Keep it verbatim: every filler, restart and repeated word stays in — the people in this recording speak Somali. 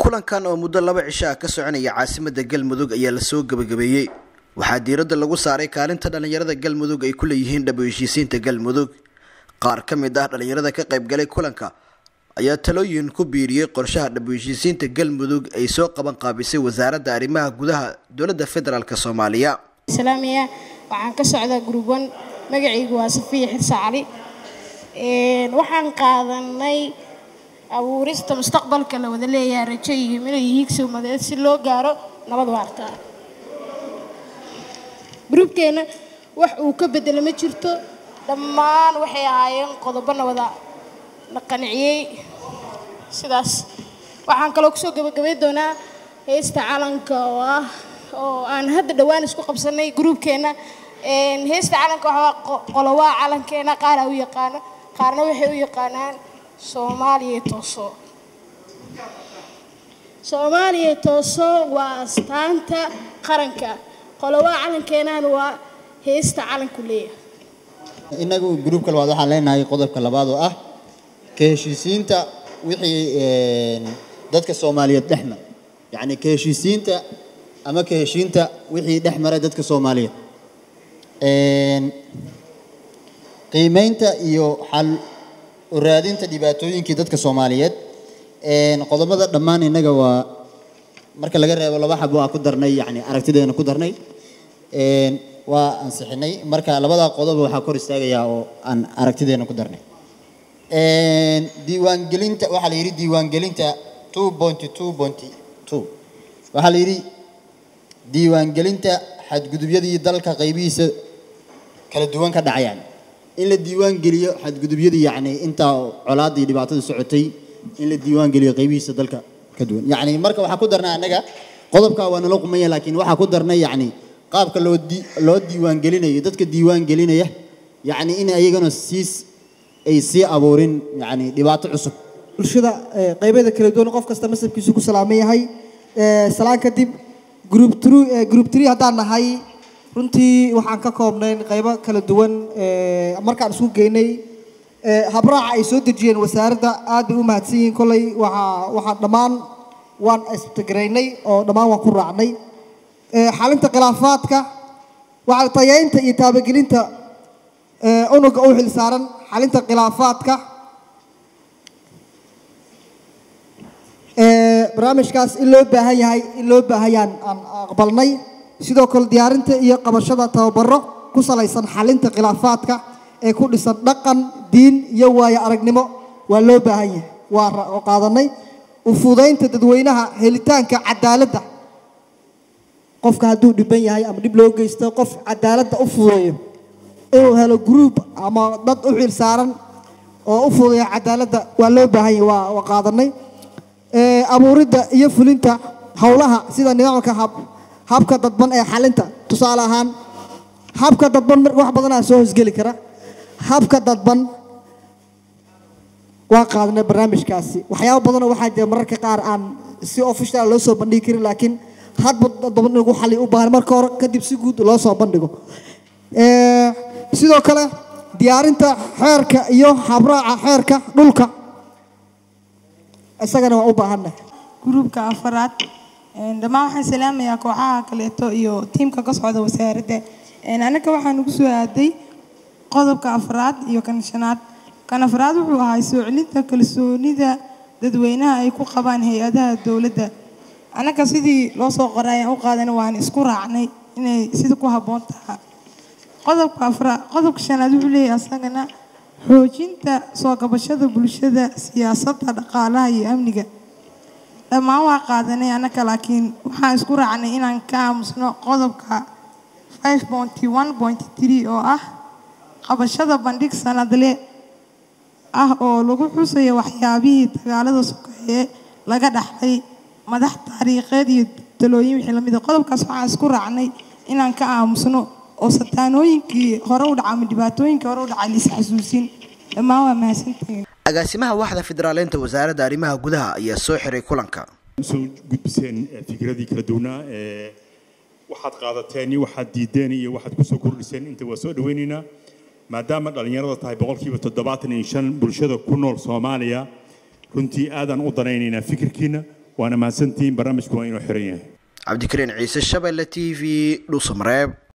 kulankan oo muddo laba cisho ah ka soconaya caasimadda Galmudug ayaa la soo gabagabeeyay waxaa diiradda lagu saaray kaalinta dhalinyarada Galmudug ay ku leeyihiin dhab u heshiisiinta Galmudug qaar ka mid ah dhalinyarada ka qayb galay kulanka ayaa talooyin ku biiriyay qorshaha dhab u heshiisiinta Galmudug ay soo qaban qaabisay wasaaradda arrimaha gudaha dowladda federaalka Soomaaliya. Salaamiya waxaan ka socdaa group one magacaygu waa Safiya Xirsa Cali een waxaan qaadanay abuurista mustaqbalka la wada leeyahay rajo iyo inay hiigso madeed si loo gaaro nabad waarta. Groupkeena wax uu ka bedelo ma jirto dhammaan waxay ahaayeen qodobo nabada la qanciyay sidaas waxaan kaloo kusoo gabagabay doonaa heesta calanka oo ah oo aan hadda dhawaan isku qabsanay groupkeena een heesta calanka waxa qolowaa calankeena qaar u yaqaan qaarna waxay u yaqaanaan Soomaaliya tooso Soomaaliya tooso waa astaanta qaranka qolowaa calankeena waa heesta calanku leeyahay inagu groupka labaad waxaan leenahay qodobka labaad oo ah ka heshiisiinta wixii ee dadka Soomaaliyeed dhexma yaani ka heshiisiinta ama ka heshiinta wixii dhexmaray dadka Soomaaliyeed een qiimeynta iyo xal u raadinta dhibaatooyinkii dadka Soomaaliyeed een qodobada dhammaan inaga waa marka laga reebo laba xabo aan ku darnay yaani aragtideena ku darnay een waa ansixinay marka labada qodob waxa kor istaagaya oo aan aragtideena ku darnay een diiwaan gelinta waxa la yiri diiwaan gelinta two point two point two waxa la yiri diiwaan gelinta xadgudubyadii dalka qaybihiisa kala duwan ka dhacayaan in la diiwaan geliyo xadgudubyadii yaani inta colaadii dhibaatada socotay in la diiwaan geliyo qaybihiisa dalka ka duwan yaani marka waxa ku darnaa anaga qodobka waa nala qumay laakiin waxa ku darnay yaani qaabka loo loo diiwaan gelinayo dadka diiwaan gelinaya yaani in ayagana siis ay si abuurin yaani dhibaato cusub bulshada qaybada kala duwan qof kasta masabkiisu ku salaameeyahay ee salaan kadib group three group three hadaan nahay runtii waxaan ka koobnay qaybo kala duwan ee markaan isku geynay ee habraaca ay soo dejiyeen wasaaradda aad bay u mahadsan yihiin kulay waxa waxa dhamaan waan istigreynay oo dhamaan waan ku raacnay ee xalinta khilaafaadka waxa tayaynta iyo taabagelinta ee unuga u xil saaran xalinta khilaafaadka ee barnaamijkaas in loo baahan yahay in loo baahayaan aan aqbalnay sidoo kale diyaarinta iyo qabashada tababaro ku salaysan xalinta khilaafaadka ee ku dhisan dhaqan diin iyo waayo aragnimo waa loo baahan yahay waa qaadanay u fududeynta dadweynaha helitaanka cadaaladda qofka hadduu dhiban yahay ama dib loo geysto qof cadaaladda u fududeeyo inuu helo group ama dad u xil saaran oo u fududeeya cadaaladda waa loo baahan yahay waa waa qaadanay ee abuuridda iyo fulinta hawlaha sida nidaamka hab habka dadban ee xalinta tusaale ahaan habka dadban wax badan ah soo hosgeli kara habka dadban waa qaadnay barnaamijkaasi waxyaabo badan oo waxa jira mararka qaar aan si official loo soo bandhigi karin laakiin hadba dadban ugu xalli u baahan marka hore kadib si guud loo soo bandhigo ee sidoo kale diyaarinta xeerka iyo habraaca xeerka dhulka isagana waa u baahannahay groupka afraad een dhamaan waxaan salaamayaa kooxaha kaleeto iyo tiimka ka socda wasaaradda een anaga waxaan ugu soo aaday qodobka afraad iyo kan shanaad kan afraad wuxuu ahaa soo celinta kalsoonida dadweynaha ay ku qabaan hay'adaha dawladda anaga sidii loo soo qoray aan u qaadanay waan isku raacnay inay sida ku haboon tahay qodobka afraad qodobka shanaad wuxuu leeyahay asagana xoojinta soo qabashada bulshada siyaasadda dhaqaalaha iyo amniga dhamaan waa qaadanay anaga laakiin waxaan isku raacnay inaan ka aamusno qodobka five point one point three oo ah qabashada bandhig sanadle ah oo lagu xusayo waxyaabihii dagaalada sokeeye laga dhaxlay madax taariikheed iyo talooyin wixii la mid ah qodobkaas waxaan isku raacnay inaan ka aamusno oo sataanooyinkii hore u dhacay dhibaatooyinkii hore u dhacay is xasuusin dhamaan waa mahadsantihiin agaasimaha waaxda federaaleynta wasaaradda arrimaha gudaha ayaa soo xiray kulanka soo gudbiseen fikradii kala duwanaa ee waxaad qaadateen iyo waxaad diideen iyo waxaad ku soo kordhiseen inta waa soo dhaweynaynaa maadaama dhalinyarada tahay boqolkiiba toddobaatan iyo shan bulshada ku nool Soomaaliya runtii aadan u danaynaynaa fikirkiina waana mahadsantihiin barnaamijku waa inuu xiran yahay cabdikariin ciise Shabeelle T V dhuusamareeb